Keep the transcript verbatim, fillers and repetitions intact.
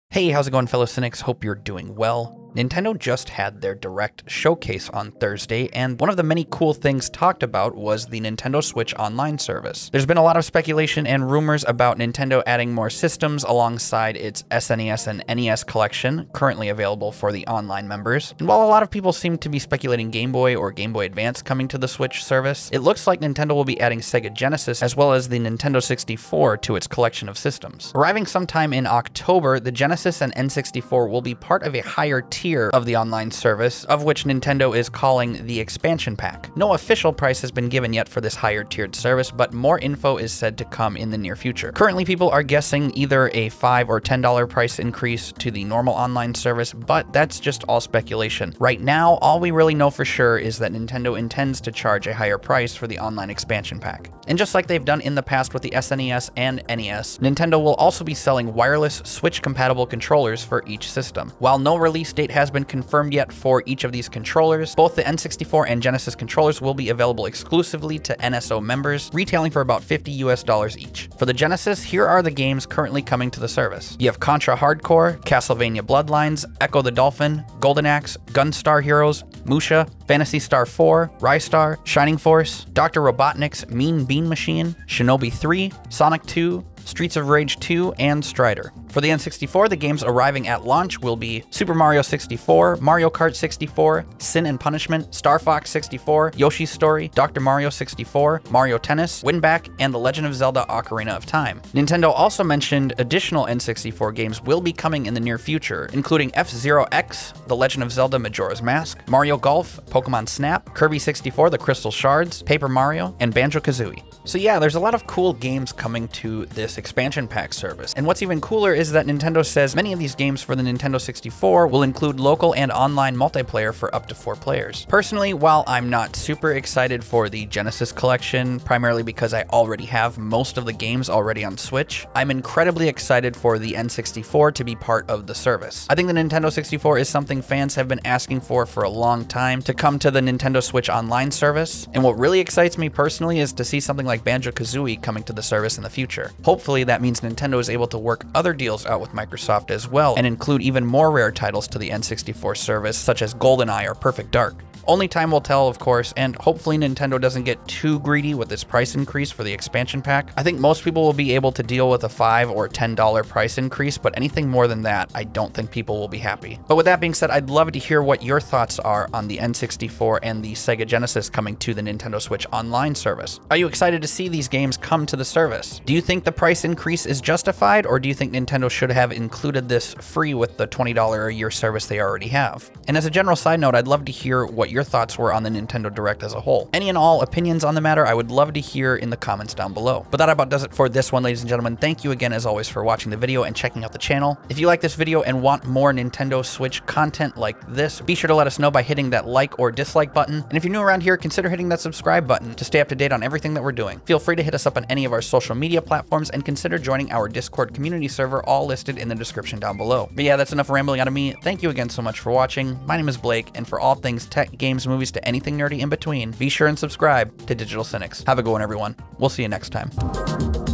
Hey, how's it going, fellow cynics? Hope you're doing well. Nintendo just had their Direct showcase on Thursday, and one of the many cool things talked about was the Nintendo Switch Online service. There's been a lot of speculation and rumors about Nintendo adding more systems alongside its S N E S and N E S collection, currently available for the online members. And while a lot of people seem to be speculating Game Boy or Game Boy Advance coming to the Switch service, it looks like Nintendo will be adding Sega Genesis as well as the Nintendo sixty-four to its collection of systems. Arriving sometime in October, the Genesis and N sixty-four will be part of a higher tier of the online service, of which Nintendo is calling the expansion pack. No official price has been given yet for this higher tiered service, but more info is said to come in the near future. Currently, people are guessing either a five or ten dollar price increase to the normal online service, but that's just all speculation. Right now, all we really know for sure is that Nintendo intends to charge a higher price for the online expansion pack. And just like they've done in the past with the S N E S and N E S, Nintendo will also be selling wireless Switch-compatible controllers for each system. While no release date has been confirmed yet for each of these controllers, both the N sixty-four and Genesis controllers will be available exclusively to N S O members, retailing for about fifty U S dollars each. For the Genesis, here are the games currently coming to the service. You have Contra Hardcore, Castlevania Bloodlines, Echo the Dolphin, Golden Axe, Gunstar Heroes, Musha, Phantasy Star four, Rystar, Shining Force, Doctor Robotnik's Mean Bean Machine, Shinobi three, Sonic two, Streets of Rage two, and Strider. For the N sixty-four, the games arriving at launch will be Super Mario sixty-four, Mario Kart sixty-four, Sin and Punishment, Star Fox sixty-four, Yoshi's Story, Doctor Mario sixty-four, Mario Tennis, Winback, and The Legend of Zelda Ocarina of Time. Nintendo also mentioned additional N sixty-four games will be coming in the near future, including F-Zero X, The Legend of Zelda Majora's Mask, Mario Golf, Pokemon Snap, Kirby sixty-four, The Crystal Shards, Paper Mario, and Banjo-Kazooie. So yeah, there's a lot of cool games coming to this expansion pack service. And what's even cooler is that Nintendo says many of these games for the Nintendo sixty-four will include local and online multiplayer for up to four players. Personally, while I'm not super excited for the Genesis collection, primarily because I already have most of the games already on Switch, I'm incredibly excited for the N sixty-four to be part of the service. I think the Nintendo sixty-four is something fans have been asking for for a long time to come to the Nintendo Switch Online service, and what really excites me personally is to see something like Banjo-Kazooie coming to the service in the future. Hopefully that means Nintendo is able to work other deals out with Microsoft as well and include even more rare titles to the N sixty-four service, such as GoldenEye or Perfect Dark. Only time will tell, of course, and hopefully Nintendo doesn't get too greedy with this price increase for the expansion pack. I think most people will be able to deal with a five or ten dollar price increase, but anything more than that, I don't think people will be happy. But with that being said, I'd love to hear what your thoughts are on the N sixty-four and the Sega Genesis coming to the Nintendo Switch Online service. Are you excited to see these games come to the service? Do you think the price increase is justified, or do you think Nintendo should have included this free with the twenty dollar a year service they already have? And as a general side note, I'd love to hear what your thoughts were on the Nintendo Direct as a whole. Any and all opinions on the matter, I would love to hear in the comments down below. But that about does it for this one, ladies and gentlemen. Thank you again, as always, for watching the video and checking out the channel. If you like this video and want more Nintendo Switch content like this, be sure to let us know by hitting that like or dislike button. And if you're new around here, consider hitting that subscribe button to stay up to date on everything that we're doing. Feel free to hit us up on any of our social media platforms and consider joining our Discord community server, all listed in the description down below. But yeah, that's enough rambling out of me. Thank you again so much for watching. My name is Blake, and for all things tech, games, movies, to anything nerdy in between, be sure and subscribe to Digital Cynics. Have a good one, everyone. We'll see you next time.